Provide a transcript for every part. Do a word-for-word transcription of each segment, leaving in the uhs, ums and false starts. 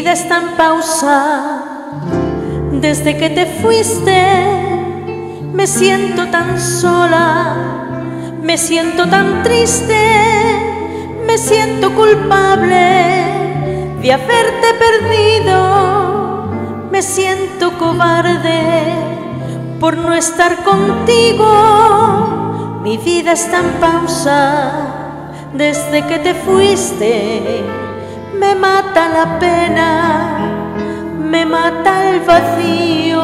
vida está en pausa. Desde que te fuiste me siento tan sola, me siento tan triste, me siento culpable de haberte perdido. Me siento cobarde por no estar contigo. Mi vida está en pausa. Desde que te fuiste me mata la pena, me mata el vacío.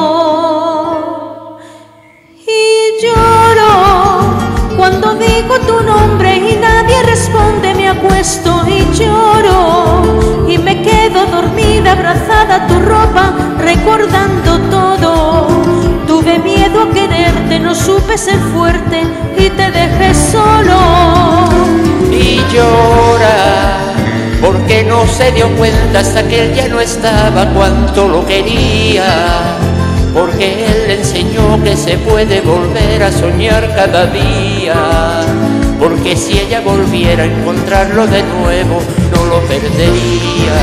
Y lloro cuando digo tu nombre y nadie responde. Me acuesto y lloro y me quedo dormida abrazada a tu ropa, recordando todo. Tuve miedo a quererte, no supe ser fuerte y te dejé solo. Y llora porque no se dio cuenta hasta que él ya no estaba cuánto lo quería, porque él le enseñó que se puede volver a soñar cada día, porque si ella volviera a encontrarlo de nuevo no lo perdería.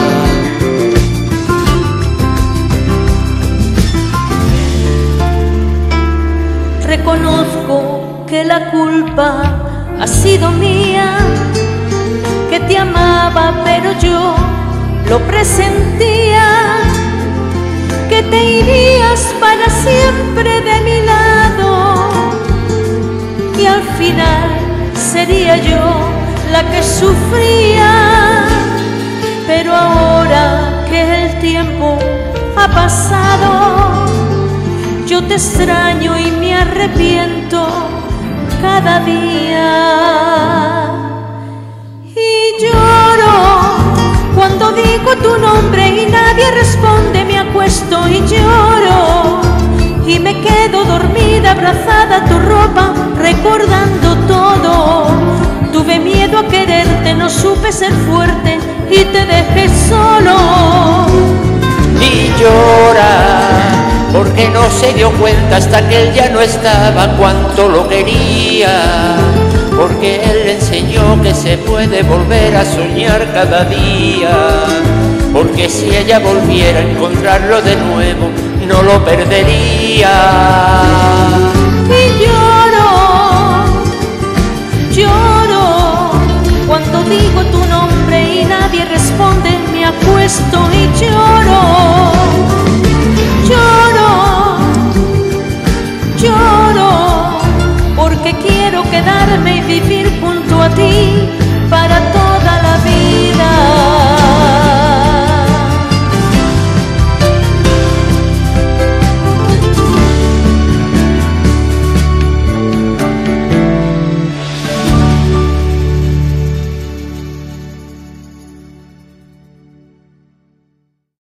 Reconozco que la culpa ha sido mía, que te amaba pero yo lo presentía, que te irías para siempre de mi lado y al final sería yo la que sufría. Pero ahora que el tiempo ha pasado, yo te extraño y me arrepiento cada día. Y lloro cuando digo tu nombre y nadie responde. Me acuesto y lloro y me quedo dormida abrazada a tu ropa, recordando todo. Tuve miedo a quererte, no supe ser fuerte y te dejé solo. Y llora porque no se dio cuenta hasta que él ya no estaba cuánto lo quería, porque él le enseñó que se puede volver a soñar cada día, porque si ella volviera a encontrarlo de nuevo no lo perdería. Y lloro, lloro cuando digo tu nombre y nadie responde. Me acuesto y lloro, lloro, lloro, porque quiero quedarme y vivir junto a ti para toda la vida.